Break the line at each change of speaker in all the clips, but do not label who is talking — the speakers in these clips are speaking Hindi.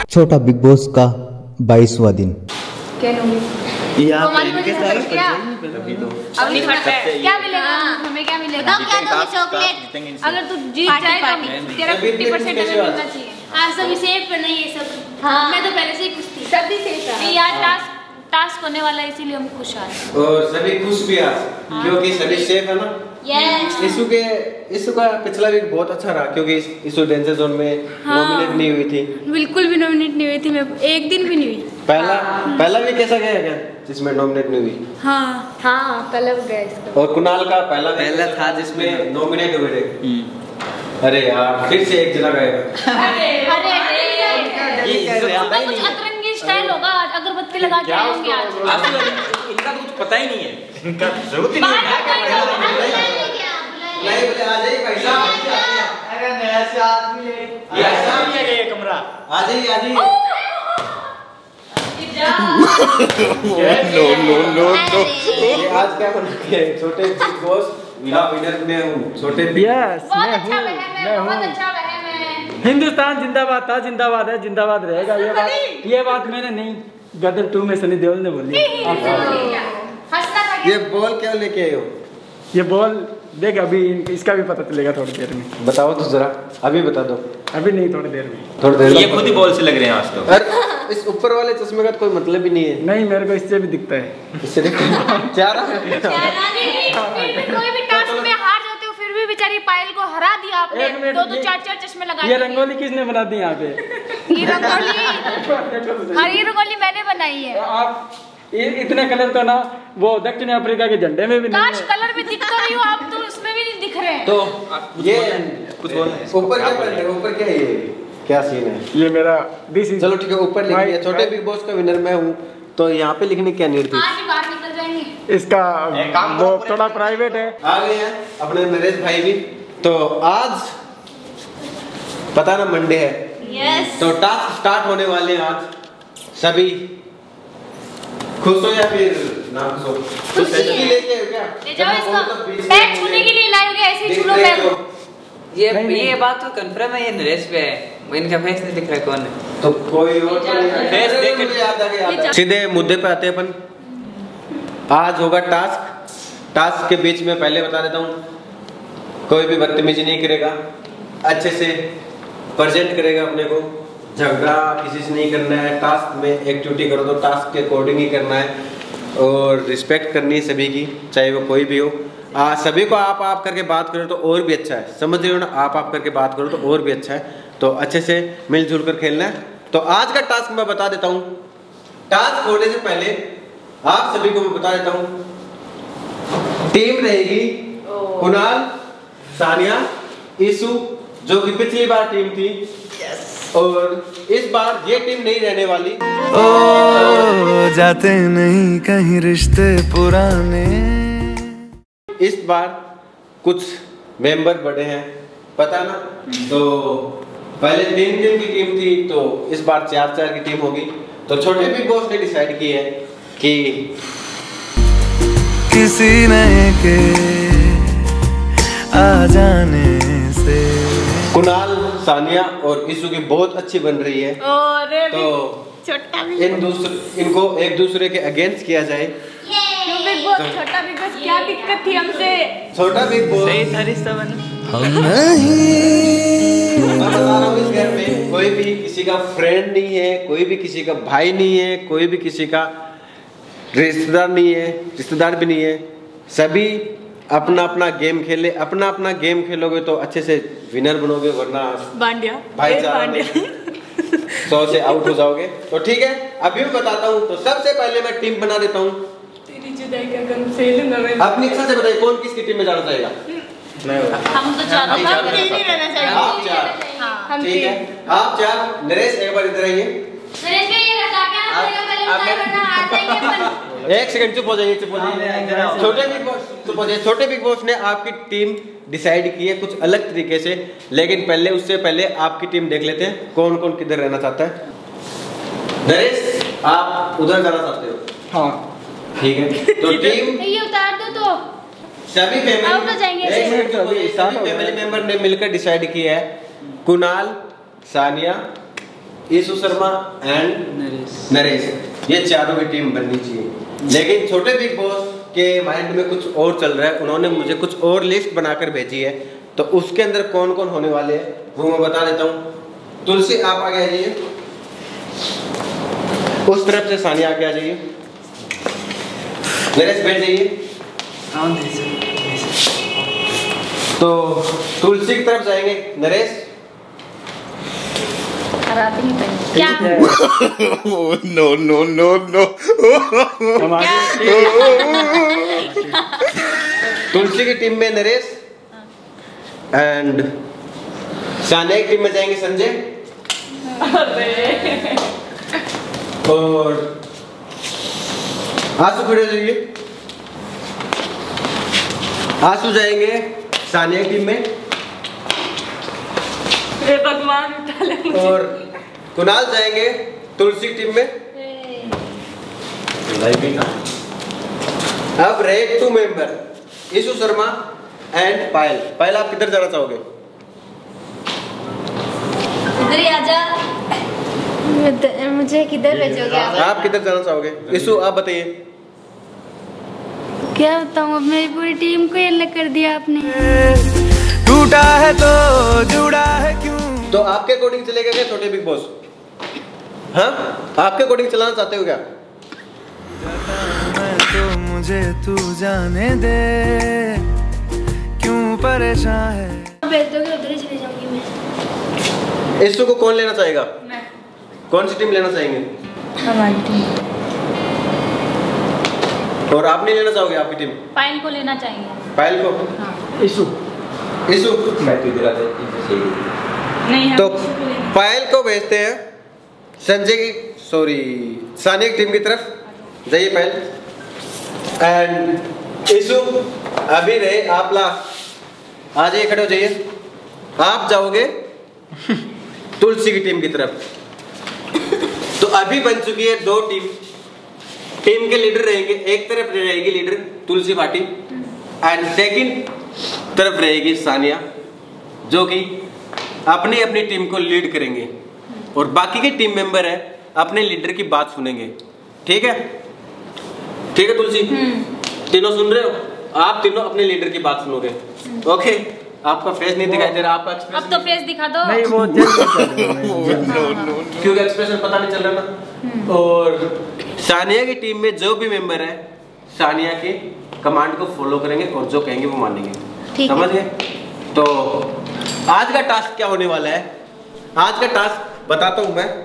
छोटा बिग बॉस का 22वां दिन।
क्या लूंगी?
क्या मिलेगा
हमें? क्या मिलेगा? क्या दोगे? चॉकलेट। अगर तू जीत जाए तो तेरा 50% हमें मिलना चाहिए।
हाँ सभी सेफ है, नहीं ये सब।
हाँ।
मैं तो पहले से ही खुश थी।
सभी सेफ है।
यार टास्क होने वाला है, इसीलिए हम खुश हैं।
और सभी खुश भी आज क्योंकि सभी सेफ है ना।
यस।
इसु का पिछला वीक बहुत अच्छा रहा क्योंकि इसु डेंजर जोन में नॉमिनेट नहीं हुई थी।
बिल्कुल भी नॉमिनेट नहीं हुई थी मैं, एक दिन भी नहीं हुई।
पहला वीक कैसा गया क्या जिसमें नॉमिनेट नहीं हुई?
हाँ पहला गया इसका।
और कुणाल का पहला था जिसमें नॉमिनेट हुए थे। अरे यार फिर से एक जना गया।
कुछ अतरंगी स्टाइल होगा, अगरबत्ती लगा के आएंगे आज।
इनका तो कुछ पता ही नहीं है, इनका जरूरत ही नहीं है।
नहीं बोले आ जाइए भाई साहब।
अरे नया से आदमी है, ऐसा भी है ये कमरा।
आ जाइए
नो
ये आज क्या बना के छोटे बिग बॉस विनर में हूँ। छोटे
यस
बहुत
मैं
अच्छा
हूँ,
वहम है,
मैं
बहुत
हूँ।
अच्छा वहम है।
हिंदुस्तान जिंदाबाद था, जिंदाबाद है, जिंदाबाद रहेगा। ये बात मैंने नहीं, गदर 2 में सनी देओल ने बोली।
हंसना था
ये बॉल क्या लेके आए हो?
ये बॉल देख, अभी इसका भी पता चलेगा थोड़ी देर में।
बताओ तो जरा, अभी बता दो।
अभी नहीं, थोड़ी देर में।
थोड़ी देर
ये खुद ही बॉल से लग रहे हैं आज तो।
अरे इस ऊपर वाले चश्मे का तो कोई मतलब ही नहीं है।
नहीं, मेरे को इससे भी दिखता है।
इससे चारा
कोई भी टास्क में हार जाते हो फिर भी बेचारी पायल को हरा दिया आपने।
एक मिनट,
दो चार चश्मे लगा
ये रंगोली किसने बना दी यहाँ पे?
ये रंगोली मैंने बनाई है।
आप इतने कलर तो ना वो दक्षिण अफ्रीका के झंडे में भी नहीं
काश
है।
कलर में दिख तो रही हो आप, तो उसमें भी नहीं दिख रहे हैं।
तो ये
कुछ बोलना है?
ऊपर क्या कर रहे हो? ऊपर क्या है ये? क्या सीन है?
ये मेरा दिस इज।
चलो ठीक है, ऊपर लिखिए छोटे बिग बॉस का विनर मैं हूँ। तो यहाँ पे लिखने क्या नीड थी?
आज ही बाहर निकल जाएंगे।
इसका
काम
वो
करो,
थोड़ा प्राइवेट है।
आ गए हैं अपने नरेश भाई भी। तो आज पता ना मंडे है।
यस।
तो टास्क स्टार्ट होने वाले हैं आज। सभी खुश हो या फिर ना खुश हो? तो सेल्फी लेके क्या?
ले जाओ इसको। पैर छूने के लिए लाए होगे, ऐसे ही छू लो पैर को।
ये बात तो कंफर्म है, ये नरेश पे है। वो इनका फेस नहीं दिख रहा कौन है।
तो कोई और तो नहीं।
फेस देख के
मुझे याद आ गया। सीधे मुद्दे पे आते हैं अपन। आज होगा टास्क के बीच में पहले बता देता हूँ, कोई भी बदतमीजी नहीं करेगा, अच्छे से प्रेजेंट करेगा अपने को, झगड़ा किसी से नहीं करना है। टास्क में एक्टिविटी करो तो टास्क के अकॉर्डिंग ही करना है और रिस्पेक्ट करनी है सभी की, चाहे वो कोई भी हो। सभी को आप करके बात करो तो और भी अच्छा है, समझ रहे हो ना? आप करके बात करो तो और भी अच्छा है। तो अच्छे से मिलजुल कर खेलना है। तो आज का टास्क मैं बता देता हूँ। टास्क होने से पहले आप सभी को मैं बता देता हूँ, टीम रहेगी कुणाल, सानिया, ईशु, जो कि पिछली बार टीम थी। और इस बार ये टीम नहीं रहने वाली।
ओ जाते नहीं कहीं रिश्ते पुराने।
इस बार कुछ मेंबर बढ़े हैं, पता ना? तो पहले 3 की टीम थी, तो इस बार 4 की टीम होगी। तो छोटे बिग बॉस ने डिसाइड की है कि
किसी नए के आ जाने से
कुणाल, सानिया और ईशु की बहुत अच्छी बन रही है।
और
तो इनको एक दूसरे के अगेंस्ट किया जाए।
बिग बॉस, छोटा बिग बॉस, क्या दिक्कत थी हमसे?
छोटा बिग बॉस
सही था रिश्ता बना।
हम नहीं।
मैं बता रहा हूँ, इस घर में कोई भी किसी का फ्रेंड नहीं है, कोई भी किसी का भाई नहीं है, कोई भी किसी का रिश्तेदार नहीं है, रिश्तेदार भी नहीं है। सभी अपना अपना गेम खेले। अपना गेम खेलोगे तो अच्छे से विनर बनोगे, वरना भाईचारा में 100 से आउट हो जाओगे। तो ठीक है, अभी मैं बताता हूँ। तो सबसे पहले मैं टीम बना देता हूँ। अपनी इच्छा से बताइए कौन किसकी टीम में जाना चाहेगा?
हम तो चार ही रहना चाहिए।
आप 4।
हम
ठीक है, आप 4। नरेश एक बार इधर आइए।
नरेश भाई ये रखा क्या ना पहले वरना आ जाएंगे अपन।
एक सेकंड, चुप हो जाइए, चुप हो जाइए। छोटे बिग बॉस चुप हो जाइए। छोटे बिग बॉस ने आपकी टीम डिसाइड की है कुछ अलग तरीके से, लेकिन उससे पहले आपकी टीम देख लेते हैं कौन कौन किधर रहना चाहता है। नरेश, आप उधर जाना चाहते हो?
हाँ
ठीक है, तो टीम
ये उतार दो तो
सभी
आउट हो जाएंगे।
फैमिली मेंबर ने मिलकर डिसाइड किया है कुणाल, सानिया, ईशु शर्मा एंड नरेश, ये चारों की टीम बननी चाहिए। लेकिन छोटे बिग बॉस के माइंड में कुछ और चल रहा है, उन्होंने मुझे कुछ और लिस्ट बनाकर भेजी है, तो उसके अंदर कौन कौन होने वाले हैं वो मैं बता देता हूँ। तुलसी आप आगे आ जाइए, उस तरफ से सानिया आगे आ जाइए, नरेश बैठ जाइए। तो तुलसी की तरफ जाएंगे नरेश,
क्या
no no no no.
Tulsi की टीम में नरेश एंड सानिया की टीम में जाएंगे संजय, और आंसू खड़े हो जाइए। आंसू जाएंगे सानिया की टीम में,
भगवान,
और कुणाल जाएंगे तुलसी टीम में। अब रहे 2 मेंबर, ईशु शर्मा एंड पायल। पायल आप किधर जाना चाहोगे?
इधर ही आजा। मुझे किधर भेजोगे
आप किधर जाना चाहोगे? ईशु आप बताइए।
क्या बताऊँ, अब मेरी पूरी टीम को ये अलग कर दिया आपने।
टूटा है तो जुड़ा है क्यों?
तो आपके अकॉर्डिंग चलेगा क्या छोटे बिग बॉस? हाँ, आपके अकॉर्डिंग चलाना चाहते हो क्या?
तो मुझे तू जाने दे, क्यों परेशान है?
भेज दोगे उधर ही चली जाऊंगी मैं।
ईशु को कौन लेना चाहेगा? कौन सी टीम लेना चाहेंगे?
हमारी टीम।
और आप नहीं लेना चाहोगे आपकी टीम?
पायल को लेना चाहिए।
पायल को?
हाँ।
ईशु
मैं तो इधर आता है।
नहीं,
तो पायल को भेजते हैं संजय की, सॉरी सानिया की टीम की तरफ। जाइए पायल एंड ईशु अभी रहे आप लास्ट, आ जाइए, खड़े हो जाइए। आप जाओगे तुलसी की टीम की तरफ। तो अभी बन चुकी है 2 टीम। टीम के लीडर रहेंगे, एक तरफ रहेगी leader Tulsi Bhati and second तरफ रहेगी सानिया, जो कि अपनी अपनी टीम को लीड करेंगे, और बाकी के टीम मेंबर है अपने लीडर की बात सुनेंगे। ठीक है? ठीक है तुलसी, तीनों सुन रहे हो? आप तीनों अपने लीडर की बात सुनोगे। ओके, आपका फेस नहीं दिखाई दे रहा, आपका एक्सप्रेशन
अब तो फेस दिखा दो।
नहीं, वो
क्योंकि एक्सप्रेशन पता नहीं चल रहा ना। और सानिया की टीम में जो भी मेंबर है सानिया के कमांड को फॉलो करेंगे और जो कहेंगे वो मानेंगे। समझ गए? तो आज का टास्क क्या होने वाला है? आज का टास्क बताता हूं मैं।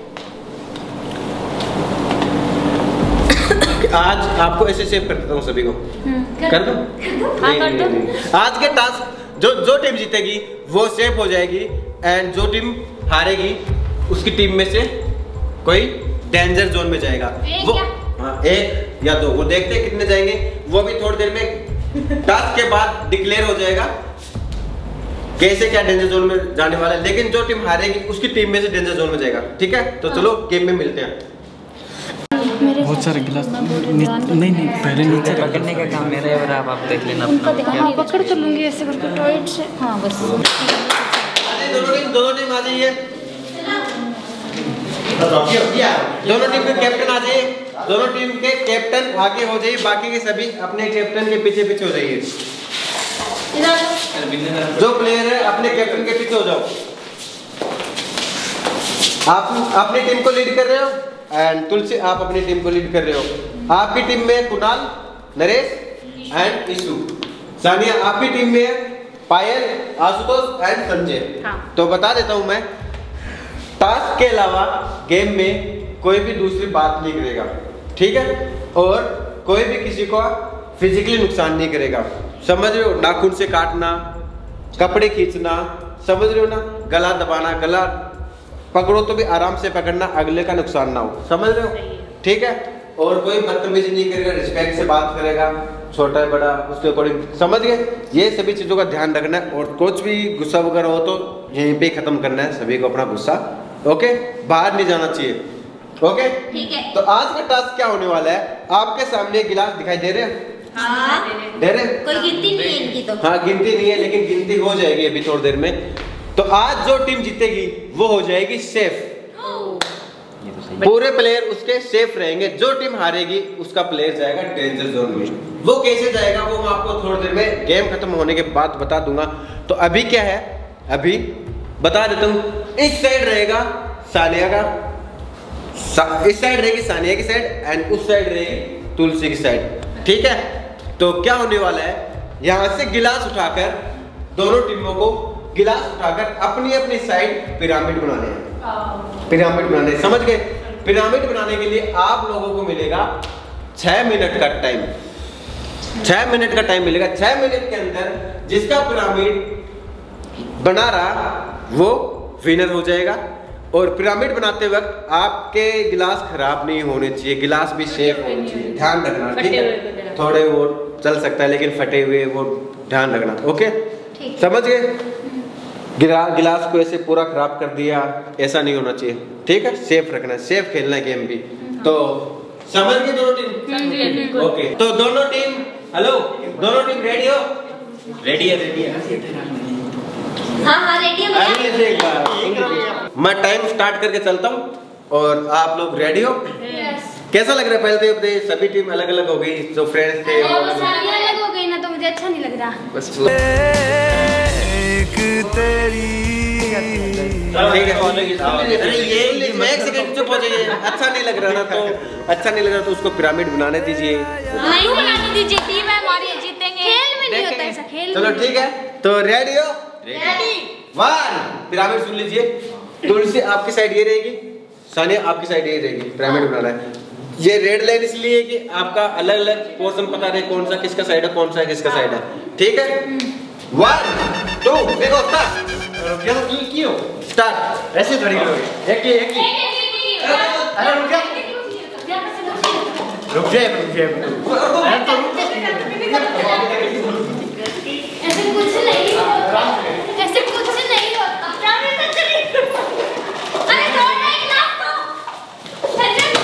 आज आपको ऐसे सेव कर देता हूँ सभी को। कर दो?
हाँ, कर दो।
आज के टास्क जो टीम जीतेगी वो सेव हो जाएगी, एंड जो टीम हारेगी उसकी टीम में से कोई डेंजर जोन में जाएगा। वो हाँ, 1 या 2, वो देखते हैं कितने जाएंगे। वो भी थोड़ी देर में टास्क के बाद डिक्लेयर हो जाएगा कैसे क्या डेंजर जोन में जाने वाला है। लेकिन जो टीम हारेगी उसकी टीम में से डेंजर जोन में जाएगा। ठीक है? तो चलो गेम में मिलते हैं।
बहुत सारे गिलास नहीं पहले नीचे
पकड़ने का काम मेरा है, और आप देख लेना।
हाँ, पकड़ तो लूंगी ऐसे करके टाइट से। हाँ बस।
दोनों टीम आ जाइए। दोनों टीम के कैप्टन आ जाइए। दोनों टीम के कैप्टन आगे हो जाइए, बाकी के सभी अपने कैप्टन के पीछे पीछे हो जाइए। जो प्लेयर है अपने कैप्टन के पीछे हो जाओ। आप अपनी टीम को लीड कर रहे हो एंड तुलसी आप अपनी टीम को लीड कर रहे हो। आपकी टीम में कुणाल, नरेश एंड ईशु। सानिया आपकी टीम में है पायल, आशुतोष एंड संजय।
हाँ।
तो बता देता हूं मैं, टास्क के अलावा गेम में कोई भी दूसरी बात नहीं करेगा। ठीक है? और कोई भी किसी को फिजिकली नुकसान नहीं करेगा। समझ रहे हो? नाखून से काटना, कपड़े खींचना, समझ रहे हो ना? गला दबाना, गला पकड़ो तो भी आराम से पकड़ना, अगले का नुकसान ना हो। समझ रहे हो? ठीक है? और कोई बदतमीजी नहीं करेगा, रिस्पेक्ट से बात करेगा, छोटा है बड़ा उसके अकॉर्डिंग। समझ गए? ये सभी चीज़ों का ध्यान रखना है, और कुछ भी गुस्सा वगैरह हो तो यहीं पे खत्म करना है सभी को अपना गुस्सा। ओके? बाहर नहीं जाना चाहिए। ओके?
ठीक है।
तो आज का टास्क क्या होने वाला है? आपके सामने गिलास दिखाई दे रहे हैं?
हाँ।
दे रहे?
कोई गिनती नहीं है इनकी तो।
हाँ, गिनती नहीं है, लेकिन गिनती हो जाएगी अभी थोड़ी देर में। तो आज जो टीम जीतेगी वो हो जाएगी सेफ। पूरे प्लेयर उसके सेफ रहेंगे। जो टीम हारेगी उसका प्लेयर जाएगा डेंजर जोन में। वो कैसे जाएगा वो मैं आपको थोड़ी देर में गेम खत्म होने के बाद बता दूंगा। तो अभी क्या है, अभी बता देता हूँ। इस साइड रहेगा सानिया का, इस साइड रहेगी सानिया की साइड, एंड उस साइड रहेगी तुलसी की साइड। ठीक है, तो क्या होने वाला है, यहाँ से गिलास उठाकर दोनों टीमों को गिलास उठाकर अपनी अपनी साइड पिरामिड बनाने हैं। पिरामिड बनाने, समझ गए? पिरामिड बनाने के लिए आप लोगों को मिलेगा 6 मिनट का टाइम। 6 मिनट का टाइम मिलेगा। 6 मिनट के अंदर जिसका पिरामिड बना रहा वो विनर हो जाएगा। और पिरामिड बनाते वक्त आपके गिलास खराब नहीं होने चाहिए, गिलास भी सेफ होने चाहिए, ध्यान रखना। ठीक है, थोड़े वो चल सकता है लेकिन फटे हुए वो ध्यान रखना। ओके, समझ गए? गिलास को ऐसे पूरा खराब कर दिया ऐसा नहीं होना चाहिए। ठीक है, सेफ रखना, सेफ खेलना है गेम भी। तो समझ गए दोनों टीम? ओके, तो दोनों टीम, हेलो, दोनों टीम रेडी हो? रेडी है, रेडी है।
हाँ रेडी है।
मैं टाइम स्टार्ट करके चलता हूँ और आप लोग रेडी हो? कैसा लग रहा है? पहले तो सभी टीम अलग अलग हो गई, जो फ्रेंड्स थे
अलग हो गई ना, तो मुझे अच्छा नहीं लग रहा।
बस ठीक है, अरे ये मैं एक सेकंड चुप हो जाइए। अच्छा नहीं लग रहा ना, तो अच्छा नहीं लग रहा तो उसको पिरामिड बनाने दीजिए।
नहीं बनाने दीजिए, टीम है हमारी, जीतेंगे। खेल में नहीं होता ऐसा, खेल।
चलो ठीक है, तो रेडी हो? रेडी। 1 पिरामिड सुन लीजिए। तुलसी आपकी साइड ये रहेगी, सानिया आपकी साइड ये रहेगी। पिरामिड बनाना है। ये रेड लाइन इसलिए कि आपका अलग अलग पोर्शन पता रहे, कौन सा किसका साइड है, कौन सा किसका साइड है। ठीक है, 1 2 देखो स्टार्ट। क्या तो क्यों स्टार्ट ऐसे थोड़ी करोगे? एक अरे रुक जा, रुक जा,
ऐसे कुछ नहीं होता, ऐसे कुछ नहीं होता। अरे छोड़ना ही ना तो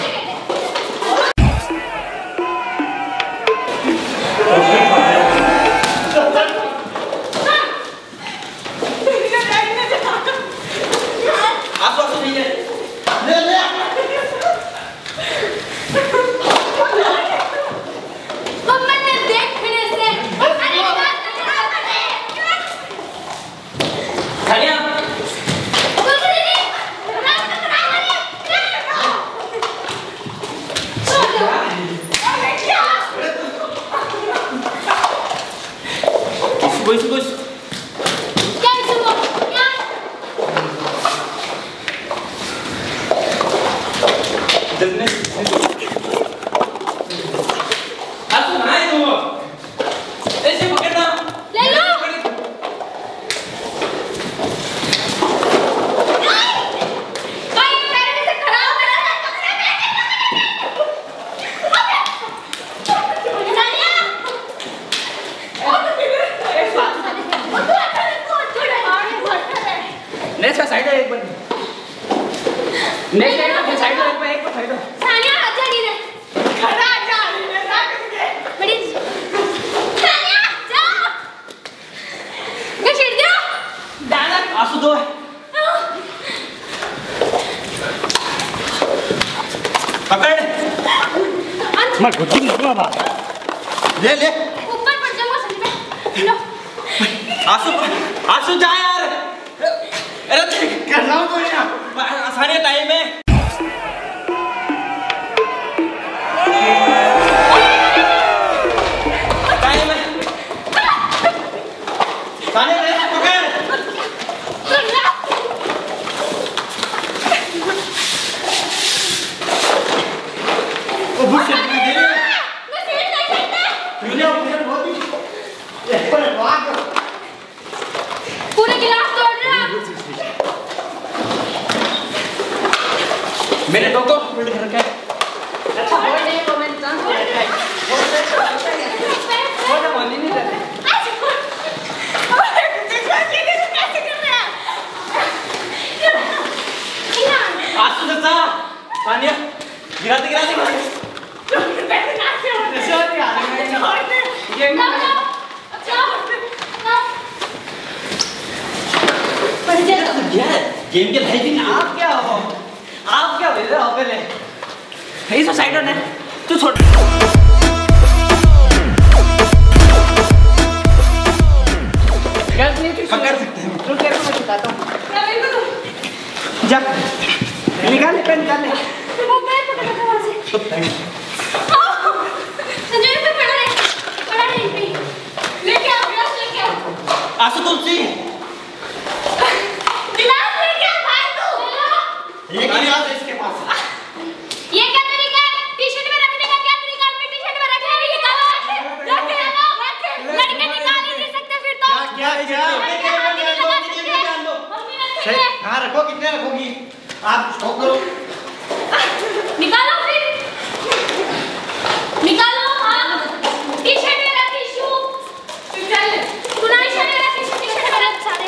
मैं खुद ही निकला बात।
ले ले
ऊपर पड़ जाऊंगा सही में।
आंसू आंसू जा यार। अरे कर रहा हूं तो यार, आसानी टाइम है। टाइम है, सानिया ले पकड़। ओ बुश दे दे। मैं सीट नहीं सकता। दुनिया मुझे बहुत ही पर वाह
पूरे गिलास तोड़ रहा।
मेरे टोको उल्टे कर रखा है।
अच्छा हो नहीं वो मैं चांस हो रखा है।
वो तो बोल ही नहीं रहे। आंसू दसा सानिया गिरा दे गिरा दे। गेम के भाई भी आप क्या हो? आप क्या भेज रहे हो पहले? इस साइड होने तू छोड़। पकड़ सकते हैं। तू तेरे को मैं बताता हूँ। जा निकाल ले, पेन निकाल ले।
संजय पे पड़ा है यहीं पे। लेके आओ गिलास, लेके आओ।
आंसू तुलसी
गिलास लेके आ भाई तू।
ये गिलास है इसके पास।
ये क्या तरीका है? टी-शर्ट में रखने का क्या तरीका है? टी-शर्ट में रखने का निकालो। रखे लड़के निकाल ही नहीं सकते फिर तो।
क्या हाँ रखो, कितने रखोगी आप? स्टॉप करो,
निकालो फिर, निकालो। हाँ टी-शर्ट में रख टिश्यू। चल तुम्हारी शर्ट में रख टिश्यू, टी-शर्ट में रख सारे।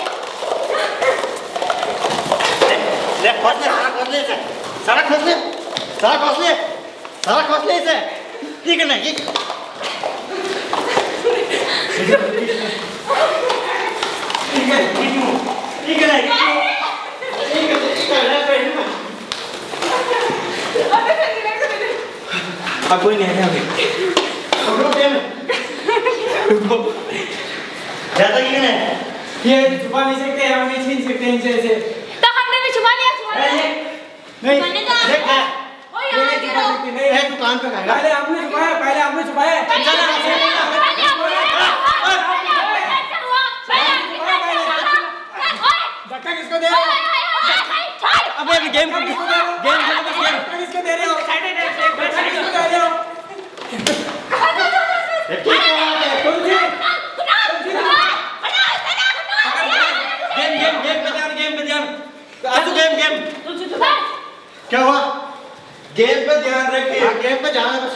ले खोल ले, सारा खोल ले इसे, सारा खोल ले, सारा खोल ले, सारा खोल ले इसे। ठीक है ना? ठीक है, ठीक है ना? अब कोई नहीं है अभी। ज्यादा ही नहीं
ये छुपा नहीं सकते, हम नहीं छीन सकते इनसे ऐसे।
तो हमने भी छुपा लिया, छुपा लिया।
नहीं
मैंने तो
देख क्या
ओ यार गिरो।
है दुकान पे खाएगा।
पहले आपने छुपाया, पहले आपने छुपाया। धक्का किसको दे रहे हो?
अबे अभी गेम खेलो,
किसको दे रहे हो? धक्का किसको दे रहे हो? धक्का किसको दे रहे हो?
गेम क्या हुआ? गेम पे ध्यान रखिए, गेम पे ध्यान बस।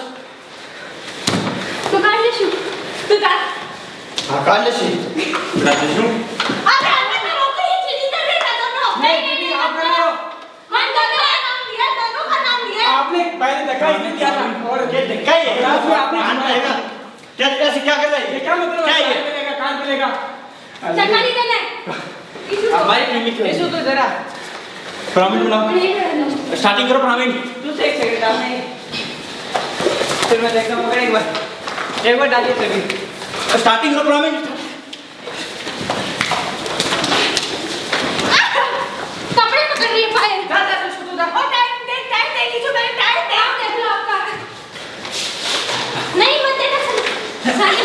तू काट ले शू, तू काट।
हाँ काट ले शी, काट ले शू।
अरे मैं रोक ही चीनी कर रही था दोनों।
नहीं आप कर रहे हो।
हम दोनों का नाम लिया, दोनों का नाम लिया।
आपने पहले धक्का इसने दिया था और
ये धक्का ही है।
आपने
रहेगा क्या? कैसे क्या कर रहा है?
ये क्या मतलब
क्या
है?
ये?
मिलेगा, कान मिलेगा।
धक्का नहीं देना है।
हमारी टीम की
इशू तो जरा
प्रॉमिट बनाओ, स्टार्टिंग करो प्रॉमिट।
तू से एक सेकंड डालना है, फिर मैं देखता हूँ। एक बार डालिए सभी।
स्टार्टिंग करो प्रॉमिट।
कपड़े पकड़ रही है पाए।
जा जा तू तू जा।
और टाइम दे लीजिए, मैंने टाइम देख लो आपका। नहीं मत देना साले।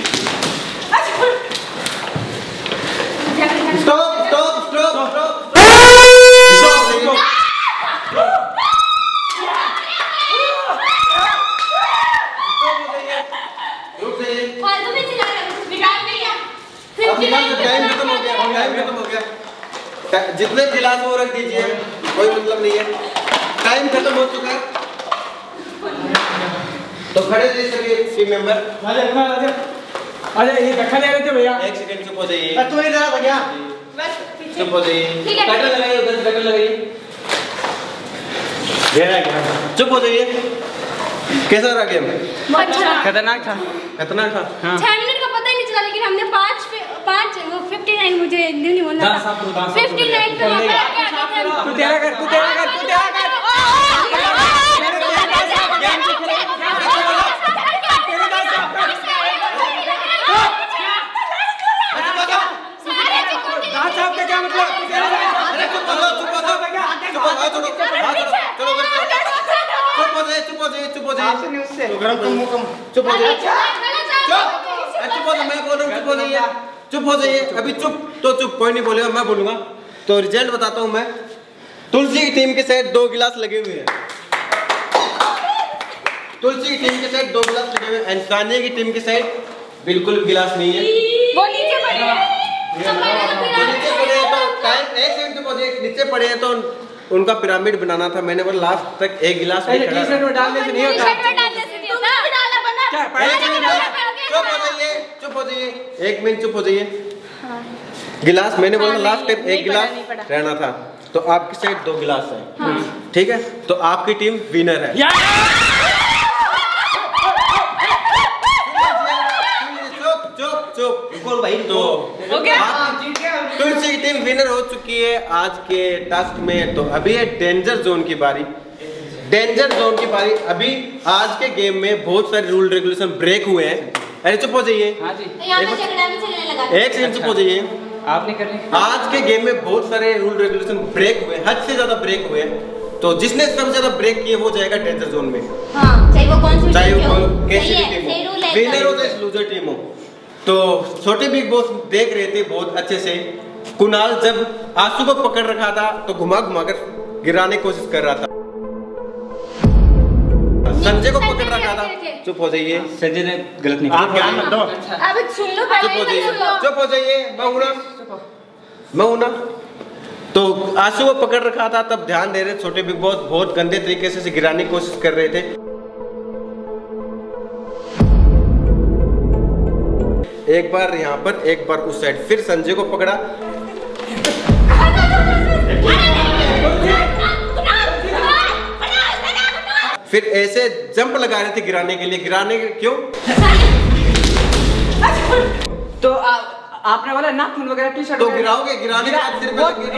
Stop stop stop stop.
फालतू में चिल्ला रहे हो, निकाल लिया।
अब निकाल दो, टाइम खत्म हो गया, टाइम खत्म हो गया। जितने गिलास वो रख दीजिए, कोई मतलब नहीं है, टाइम खत्म हो चुका है। तो खड़े रहिए सभी टीम मेंबर।
आजा ये धक्का दे रहे थे भैया।
एक सेकंड चुप हो जाइए,
तू नहीं दे रहा था क्या?
चुप हो जाइए।
ठीक है।
कटर लगाइए, उधर कटर लगाइए।
दे रहा है क्या?
चुप हो जाइए। कैसा रहा गेम?
अच्छा
खतरनाक था।
खतरनाक था।
6 मिनट का पता ही नहीं चला, लेकिन हमने 59 मुझे नहीं बोलना था। 59 पे वहाँ पे आके
तू तेरा कर, तू तेरा कर, तू तेरा कर। दांत साफ का क्या मतलब? तू तेरा कर।
अरे चुप हो जाओ, चुप हो जाओ, चुप हो जाओ, चलो चलो चुप हो जाइए, चुप हो जाइए।
आपसे नहीं उससे।
गरम कम
चुप हो जाइए,
चुप।
चुप हो जाओ, मैं बोल रहा हूँ, चुप हो जाइए, चुप हो जाइए। अभी चुप तो चुप, कोई नहीं बोलेगा, मैं बोलूंगा। तो रिजल्ट बताता हूँ मैं। तुलसी की टीम के साइड 2 गिलास लगे हुए हैं। तुलसी की टीम के साइड 2 गिलास लगे हुए हैं। एंड सानिया की टीम के साइड बिल्कुल गिलास नहीं है।
वो नीचे पड़े हैं।
तो नीचे पड़े हैं तो टाइम एक सेकंड चुप हो जाइए। नीचे पड़े हैं तो उनका पिरामिड बनाना था। मैंने बोला लास्ट तक एक गिलास में खड़ा
टी-शर्ट में डालने से नहीं होता।
टी-शर्ट में डालने से नहीं होता। तुम डाला बना।
क्या
चुप हो जाइए, चुप हो जाइए, 1 मिनट चुप हो जाइए। गिलास मैंने बोला लास्ट टाइम एक गिलास रहना था, तो आपकी साइड 2 गिलास है। ठीक है, तो आपकी टीम विनर है। चुप चुप चुप
बिल्कुल भाई
तो
हो गया?
तुलसी की टीम विनर हो चुकी है आज के टास्क में। तो अभी है डेंजर जोन की बारी। डेंजर जोन की बारी। अभी आज के गेम में बहुत सारे रूल रेगुलेशन ब्रेक हुए हैं। अरे चुप हो जाइए।
हाँ जी
यहाँ पे झगड़ा भी चलने लगा।
एक सेकंड चुप हो जाइए।
आपने करनी।
आज के गेम में बहुत सारे रूल रेगुलेशन ब्रेक हुए, हद से ज्यादा ब्रेक हुए हैं। तो जिसने सबसे ज्यादा ब्रेक किए वो जाएगा डेंजर जोन में।
हाँ, चाहे वो कौन सी
चाहे
टीम
वो
हो।
कैसी
सही
भी
है,
टीम
सही रूल
हो,
है।
विनर हो चाहे लूजर टीम हो। तो छोटे बिग बॉस देख रहे थे बहुत अच्छे से। कुणाल जब आंसू को पकड़ रखा था तो घुमा घुमा कर गिराने की कोशिश कर रहा था। संजय को पकड़ रखा था। चुप हो जाइए।
संजय ने गलत नहीं
आप ध्यान मत दो।
अब सुन लो
चुप हो जाइए। चुप हो जाइए। मैं हूं ना। तो आंसू को पकड़ रखा था तब ध्यान दे रहे। छोटे बिग बॉस बहुत गंदे तरीके से गिराने की कोशिश कर रहे थे। एक बार यहाँ पर, एक बार उस साइड, फिर संजय को पकड़ा। फिर ऐसे जंप लगा रहे थे गिराने के लिए। गिराने के क्यों?
तो आपने बोला नाखून वगैरह टी शर्ट
तो गिराओगे। गिराने के बाद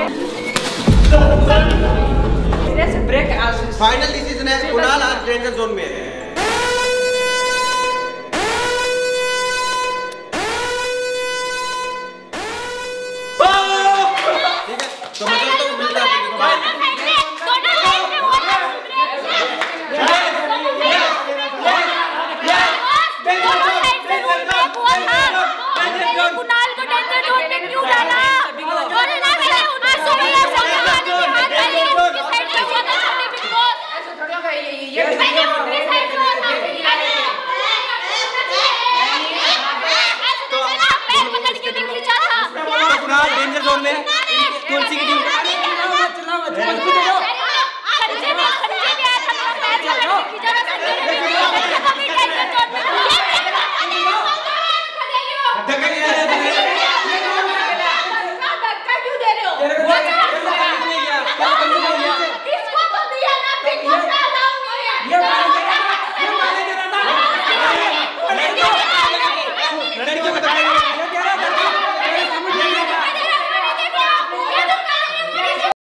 सिर्फ
ब्रेक।
फाइनल डिसीजन है। कुणाल आज डेंजर जोन में है। ठीक है तो मतलब तो मिलता है।
कुणाल को डेंजर जोन में क्यों डाला?
कुणाल डेंजर जोन में। तुलसी की टीम
संजय